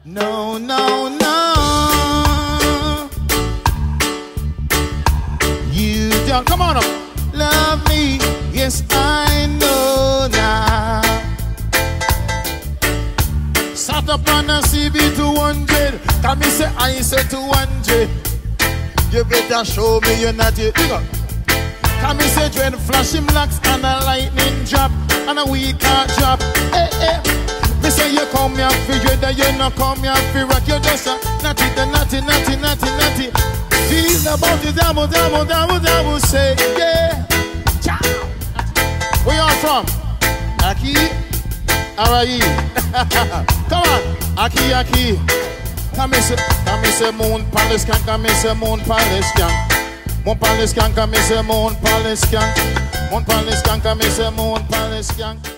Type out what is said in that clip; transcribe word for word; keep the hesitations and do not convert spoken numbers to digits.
No, no, no. You don't, come on up. Love me, yes I know now. Sat up on a C B two hundred. Come me say I say two hundred. You better show me you're not it. Come me say dread flashing blacks and a lightning drop and a weak heart drop. Hey, hey. Me say you come here for dread and you not come here for rock. You just a natty, the natty, natty, natty, natty. Feel about the double, double, double, double. Say yeah. Ciao. Where you from? Aki. Alright. Come on. Aki, Aki. Come me say, come me say moon palace can, come me say moon palace can. Moon palace can, come me say moon palace can. Moon palace can, come me say moon palace can.